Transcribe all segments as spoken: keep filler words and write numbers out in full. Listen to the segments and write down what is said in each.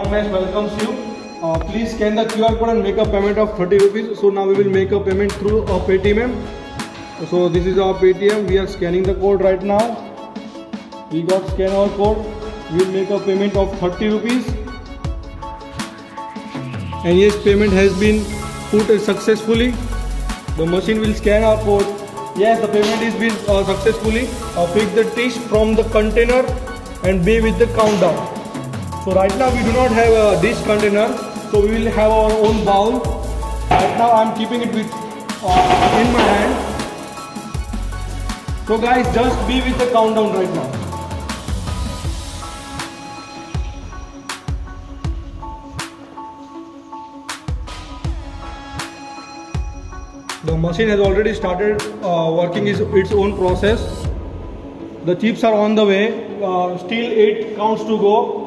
Dharmesh welcomes you. Uh, please scan the Q R code and make a payment of thirty rupees. So now we will make a payment through a Paytm. So this is our Paytm. We are scanning the code right now. We got scan our code. We will make a payment of thirty rupees. And yes, payment has been put successfully. The machine will scan our code. Yes, the payment is been uh, successfully. Uh, pick the dish from the container and be with the countdown. So right now we do not have a dish container, so we will have our own bowl. Right now I am keeping it with uh, in my hand. So guys, just be with the countdown right now. The machine has already started uh, working its, its own process. The chips are on the way. Uh, still eight counts to go.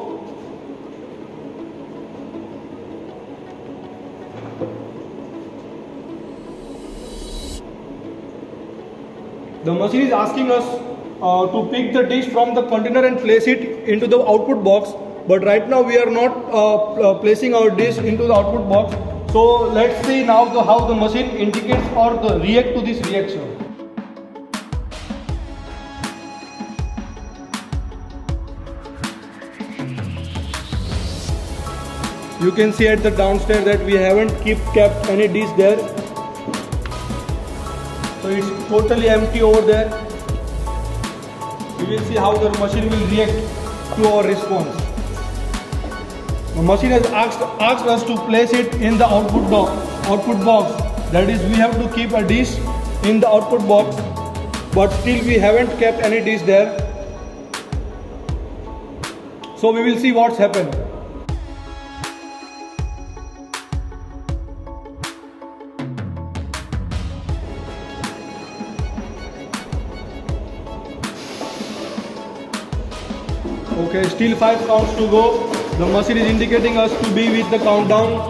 The machine is asking us uh, to pick the dish from the container and place it into the output box. But right now we are not uh, uh, placing our dish into the output box. So let's see now the, how the machine indicates or the react to this reaction. You can see at the downstairs that we haven't keep kept any dish there. So it's totally empty over there. We will see how the machine will react to our response. The machine has asked, asked us to place it in the output box. Output box. That is, we have to keep a dish in the output box, but still we haven't kept any dish there. So we will see what's happened. Okay, still five counts to go. The machine is indicating us to be with the countdown.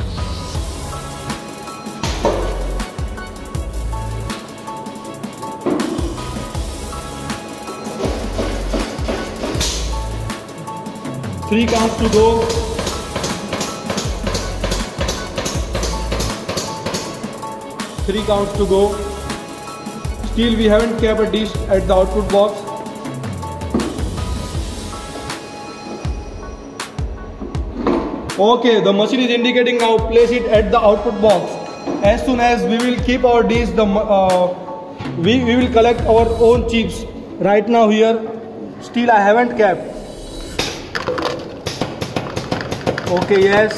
Three counts to go. Three counts to go. Still we haven't kept a dish at the output box. Okay, the machine is indicating now place it at the output box. As soon as we will keep our dish, the uh, we, we will collect our own chips. Right now here, still I haven't kept. Okay, yes.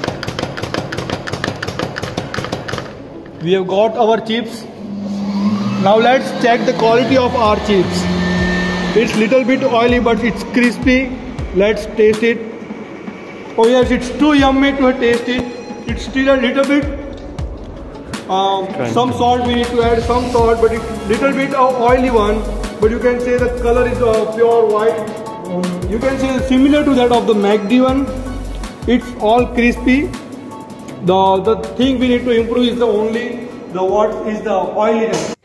We have got our chips. Now let's check the quality of our chips. It's little bit oily but it's crispy. Let's taste it. Oh yes, it's too yummy to taste it. It's still a little bit um, some salt we need to add, some salt, but it's little bit of oily one. But you can say the color is uh, pure white. Um, you can say similar to that of the McD one. It's all crispy. The the thing we need to improve is the only the what is the oiliness.